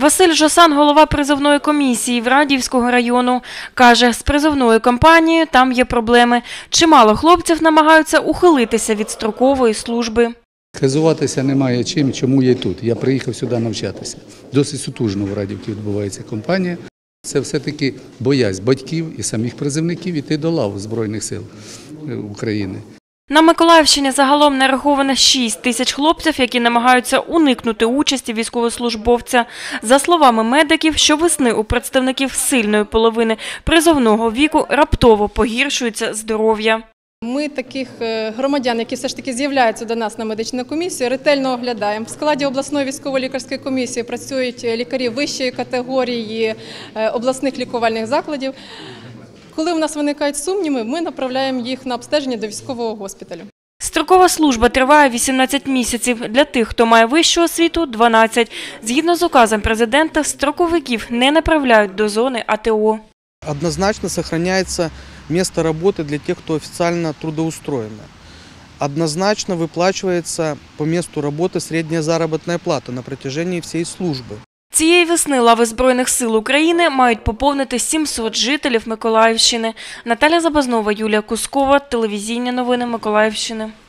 Василь Жосан – голова призовної комісії Врадіївського району. Каже, з призовною кампанією там є проблеми. Чимало хлопців намагаються ухилитися від строкової служби. Хизуватися немає чим, чому я тут. Я приїхав сюди навчатися. Досить сутужно в Радіївці відбувається кампанія. Це все-таки боязнь батьків і самих призовників йти до лав Збройних сил України. На Миколаївщині загалом нараховано 6 тисяч хлопців, які намагаються уникнути участі військовослужбовця. За словами медиків, щовесни у представників сильної половини призовного віку раптово погіршується здоров'я. Ми таких громадян, які все ж таки з'являються до нас на медичну комісію, ретельно оглядаємо. В складі обласної військово-лікарської комісії працюють лікарі вищої категорії обласних лікувальних закладів. Коли у нас виникають сумніви, ми направляємо їх на обстеження до військового госпіталю. Строкова служба триває 18 місяців. Для тих, хто має вищу освіту – 12. Згідно з указом президента, строковиків не направляють до зони АТО. Однозначно сохраняется место работы для тех, кто официально трудоустроен. Однозначно выплачивается по месту работы средняя заработная плата на протяжении всей службы. Цієї весни лави Збройних сил України мають поповнити 700 жителів Миколаївщини. Наталя Забазнова, Юлія Кускова, телевізійні новини Миколаївщини.